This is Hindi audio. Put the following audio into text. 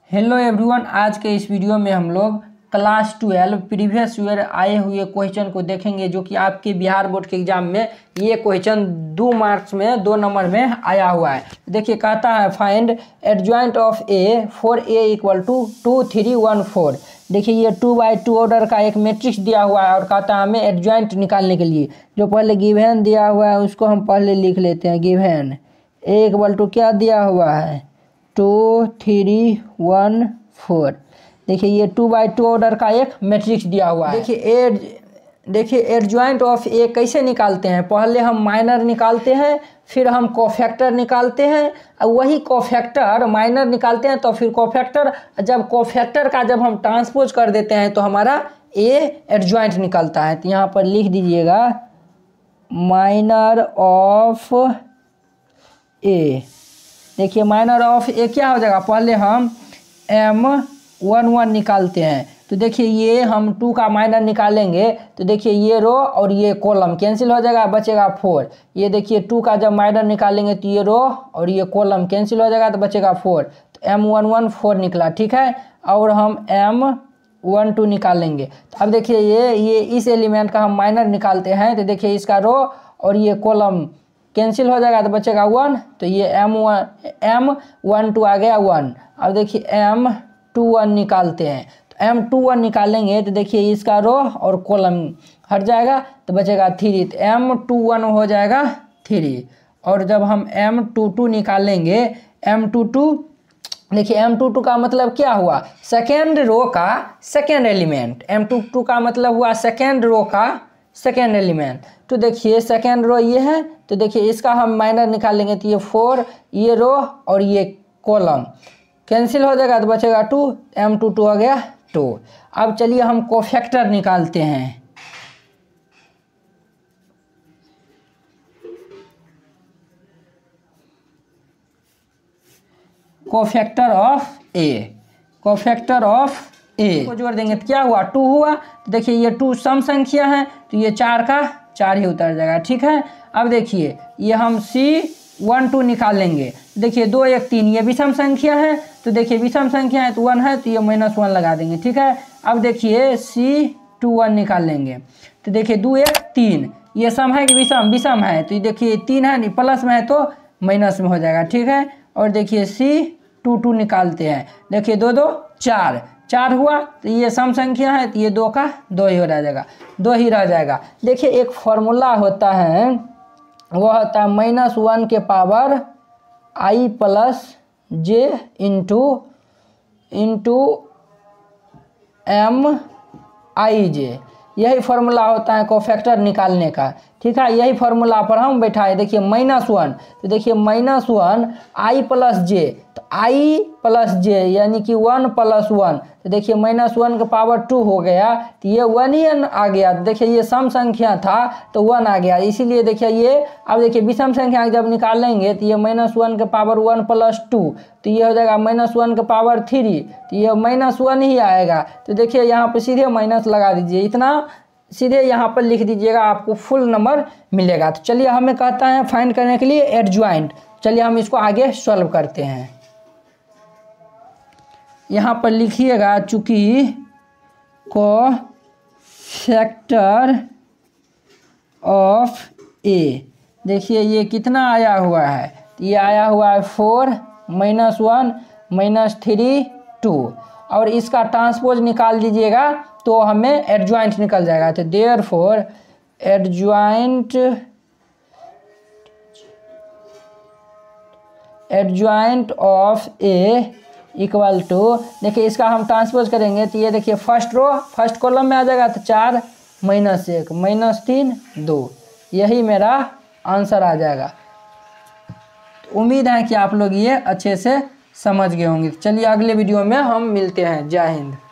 हेलो एवरीवन, आज के इस वीडियो में हम लोग क्लास 12 प्रीवियस ईयर आए हुए क्वेश्चन को देखेंगे, जो कि आपके बिहार बोर्ड के एग्जाम में ये क्वेश्चन 2 मार्क्स में 2 नंबर में आया हुआ है। देखिए, कहता है find adjoint of A for A equal to 2 3 1 4। देखिए, ये 2x2 ऑर्डर का एक मैट्रिक्स दिया हुआ है और कहता है हमें एडजॉइंट निकालने के लिए जो पहले गिवन दिया हुआ है उसको हम पहले लिख लेते हैं। गिवन ए इक्वल टू क्या दिया हुआ है 2 3 1 4। देखिए, ये 2x2 ऑर्डर का एक मैट्रिक्स दिया हुआ है। देखिए एडजॉइंट ऑफ ए कैसे निकालते हैं, पहले हम माइनर निकालते हैं, फिर हम कोफैक्टर निकालते हैं, और वही कोफैक्टर माइनर निकालते हैं तो फिर कोफैक्टर, जब कोफैक्टर का जब हम ट्रांसपोज कर देते हैं तो हमारा ए एडजॉइंट निकलता है। तो यहाँ पर लिख दीजिएगा माइनर ऑफ ए। देखिए, माइनर ऑफ ए क्या हो जाएगा, पहले हम M11 निकालते हैं। तो देखिए, ये हम 2 का माइनर निकालेंगे तो देखिए ये रो और ये कॉलम कैंसिल हो जाएगा, बचेगा 4। ये देखिए 2 का जब माइनर निकालेंगे तो ये रो और ये कॉलम कैंसिल हो जाएगा तो बचेगा 4। तो M11 4 निकला, ठीक है। और हम M12 निकालेंगे। तो अब देखिए ये इस एलिमेंट का हम माइनर निकालते हैं तो देखिए इसका रो और ये कॉलम कैंसिल हो जाएगा तो बचेगा 1। तो ये M12 आ गया 1। अब देखिए M21 निकालते हैं। तो M21 निकालेंगे तो देखिए इसका रो और कॉलम हट जाएगा तो बचेगा 3। तो M21 हो जाएगा 3। और जब हम M22 निकालेंगे, M22, देखिए M22 का मतलब क्या हुआ, सेकेंड रो का सेकेंड एलिमेंट। M22 का मतलब हुआ सेकेंड रो का सेकेंड एलिमेंट। तो देखिए सेकेंड रो ये है, तो देखिए इसका हम माइनर निकालेंगे तो ये 4, ये रो और ये कॉलम कैंसिल हो जाएगा तो बचेगा 2। M22 हो गया 2। अब चलिए हम कोफैक्टर निकालते हैं। Cofactor of A, cofactor of A को जोड़ देंगे तो क्या हुआ, 2 हुआ। तो देखिए ये 2 सम संख्या है तो ये 4 का 4 ही उतर जाएगा, ठीक है। अब देखिए ये हम C12 निकालेंगे। देखिए 2 1 3 ये विषम संख्या है, तो देखिए विषम संख्या है तो 1 है तो ये -1 लगा देंगे, ठीक है। अब देखिए C21 निकालेंगे तो देखिए 2 1 3 ये सम है कि विषम, विषम है तो ये देखिए 3 है, नहीं प्लस में है तो माइनस में हो जाएगा, ठीक है। और देखिए C22 निकालते हैं, देखिए 2 2 4 हुआ तो ये सम संख्या है तो ये 2 का 2 ही हो जाएगा, 2 ही रह जाएगा। देखिए एक फॉर्मूला होता है, वह होता है -1 के power i plus j into MIJ। यही फार्मूला होता है कोफैक्टर निकालने का, ठीक है। यही फार्मूला पर हम बैठाए। देखिए -1, तो देखिए -1 i प्लस j, तो i प्लस j यानी कि 1 + 1। तो देखिए -1 का पावर 2 हो गया तो ये 1 ही आ गया। देखिए ये सम संख्या था तो 1 आ गया, इसीलिए देखिए ये। अब देखिए विषम संख्या जब निकालेंगे तो ये -1 के पावर 1 + 2, तो ये हो जाएगा -1 के पावर 3, तो ये -1 ही आएगा। तो देखिए यहाँ पर सीधे माइनस लगा दीजिए, इतना सीधे यहाँ पर लिख दीजिएगा, आपको फुल नंबर मिलेगा। तो चलिए हमें कहता है फाइंड करने के लिए एडजॉइंट। चलिए हम इसको आगे सॉल्व करते हैं। यहाँ पर लिखिएगा, चूंकि कोफैक्टर ऑफ ए, देखिए ये कितना आया हुआ है, ये आया हुआ है 4 -1 -3 2। और इसका ट्रांसपोज निकाल दीजिएगा तो हमें एडजॉइंट निकल जाएगा। तो therefore adjoint of A equal to, देखिए इसका हम ट्रांसपोज करेंगे तो ये देखिए फर्स्ट रो फर्स्ट कॉलम में आ जाएगा तो 4 -1 -3 2, यही मेरा आंसर आ जाएगा। तो उम्मीद है कि आप लोग ये अच्छे से समझ गए होंगे। चलिए अगले वीडियो में हम मिलते हैं। जय हिंद।